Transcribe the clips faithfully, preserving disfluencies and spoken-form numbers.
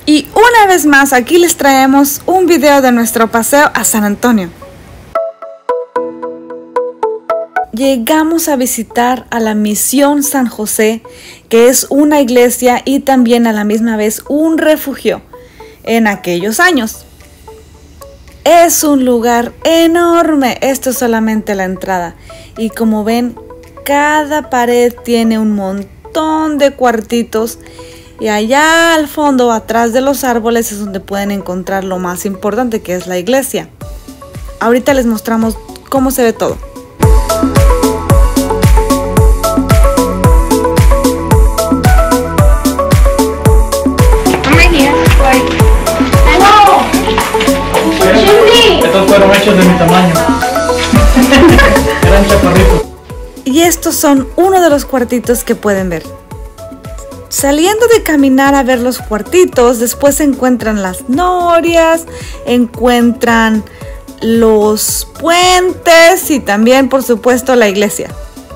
Y una vez más aquí les traemos un video de nuestro paseo a San Antonio. Llegamos a visitar a la Misión San José, que es una iglesia y también a la misma vez un refugio en aquellos años. Es un lugar enorme, esto es solamente la entrada. Y como ven, cada pared tiene un montón de cuartitos. Y allá al fondo, atrás de los árboles, es donde pueden encontrar lo más importante, que es la iglesia. Ahorita les mostramos cómo se ve todo. Estos fueron hechos de mi tamaño. Eran chaparritos. Y estos son uno de los cuartitos que pueden ver. Saliendo de caminar a ver los cuartitos, después se encuentran las norias, encuentran los puentes y también, por supuesto, la iglesia.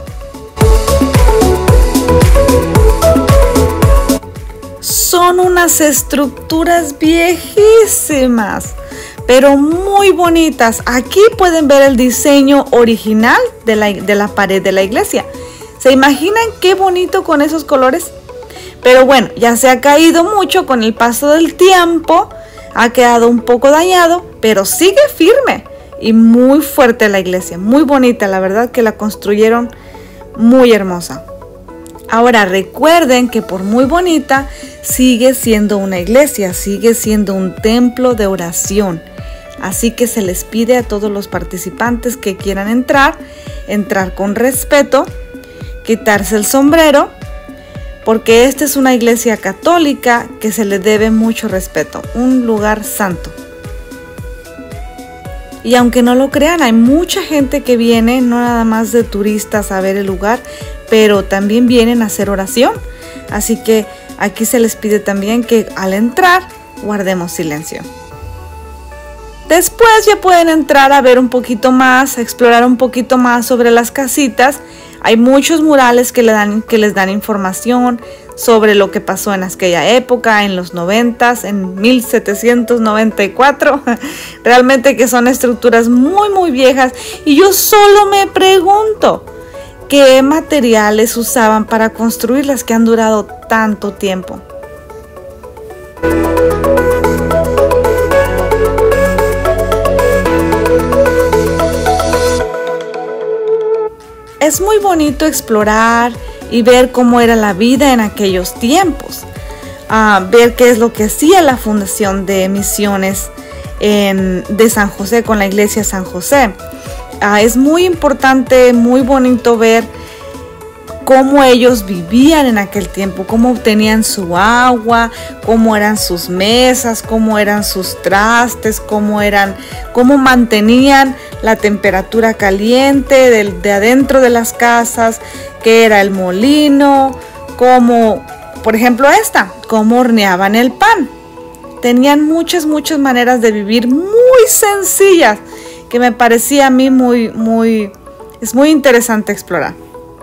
Son unas estructuras viejísimas, pero muy bonitas. Aquí pueden ver el diseño original de la, de la pared de la iglesia. ¿Se imaginan qué bonito con esos colores? Pero bueno, ya se ha caído mucho con el paso del tiempo, ha quedado un poco dañado, pero sigue firme y muy fuerte la iglesia, muy bonita, la verdad que la construyeron muy hermosa. Ahora recuerden que por muy bonita, sigue siendo una iglesia, sigue siendo un templo de oración. Así que se les pide a todos los participantes que quieran entrar, entrar con respeto, quitarse el sombrero, porque esta es una iglesia católica que se le debe mucho respeto, un lugar santo. Y aunque no lo crean, hay mucha gente que viene, no nada más de turistas a ver el lugar, pero también vienen a hacer oración. Así que aquí se les pide también que al entrar guardemos silencio. Después ya pueden entrar a ver un poquito más, a explorar un poquito más sobre las casitas. Hay muchos murales que, le dan, que les dan información sobre lo que pasó en aquella época, en los noventas, en mil setecientos noventa y cuatro. Realmente que son estructuras muy muy viejas. Y yo solo me pregunto, ¿qué materiales usaban para construirlas que han durado tanto tiempo? Es muy bonito explorar y ver cómo era la vida en aquellos tiempos, uh, ver qué es lo que hacía la Fundación de Misiones en, de San José con la iglesia San José. Uh, es muy importante, muy bonito ver cómo ellos vivían en aquel tiempo, cómo obtenían su agua, cómo eran sus mesas, cómo eran sus trastes, cómo eran, cómo mantenían la temperatura caliente de, de adentro de las casas, qué era el molino, cómo, por ejemplo esta, cómo horneaban el pan. Tenían muchas, muchas maneras de vivir muy sencillas, que me parecía a mí muy, muy, es muy interesante explorar.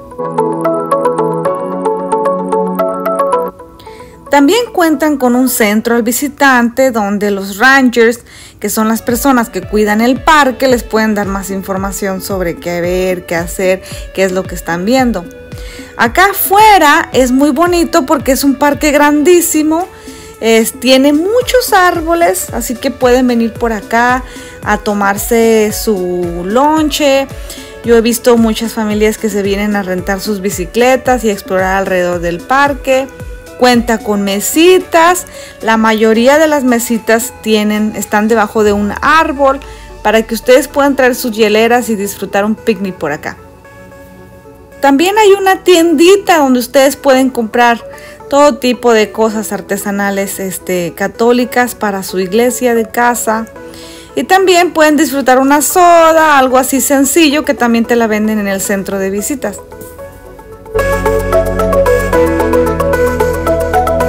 También cuentan con un centro al visitante donde los rangers, que son las personas que cuidan el parque, les pueden dar más información sobre qué ver, qué hacer, qué es lo que están viendo. Acá afuera es muy bonito porque es un parque grandísimo, es, tiene muchos árboles, así que pueden venir por acá a tomarse su lonche. Yo he visto muchas familias que se vienen a rentar sus bicicletas y explorar alrededor del parque. Cuenta con mesitas, la mayoría de las mesitas tienen, están debajo de un árbol para que ustedes puedan traer sus hieleras y disfrutar un picnic por acá. También hay una tiendita donde ustedes pueden comprar todo tipo de cosas artesanales este, católicas para su iglesia de casa. Y también pueden disfrutar una soda, algo así sencillo que también te la venden en el centro de visitas.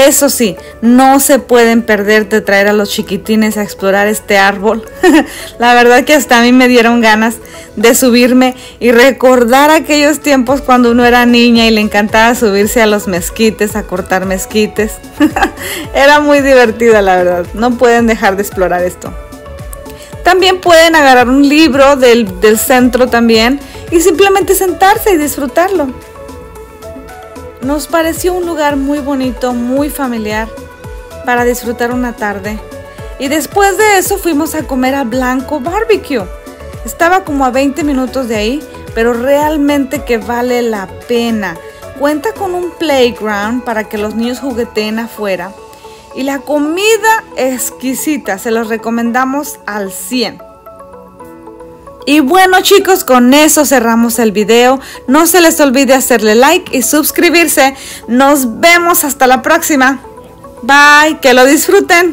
Eso sí, no se pueden perder de traer a los chiquitines a explorar este árbol. La verdad que hasta a mí me dieron ganas de subirme y recordar aquellos tiempos cuando uno era niña y le encantaba subirse a los mezquites, a cortar mezquites. Era muy divertida, la verdad. No pueden dejar de explorar esto. También pueden agarrar un libro del, del centro también y simplemente sentarse y disfrutarlo. Nos pareció un lugar muy bonito, muy familiar para disfrutar una tarde. Y después de eso fuimos a comer a Blanco Barbecue. Estaba como a veinte minutos de ahí, pero realmente que vale la pena. Cuenta con un playground para que los niños jugueteen afuera. Y la comida exquisita, se los recomendamos al cien. Y bueno chicos, con eso cerramos el video. No se les olvide hacerle like y suscribirse. Nos vemos hasta la próxima. Bye, que lo disfruten.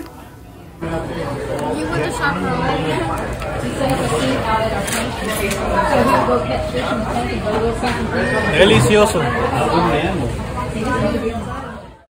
Delicioso.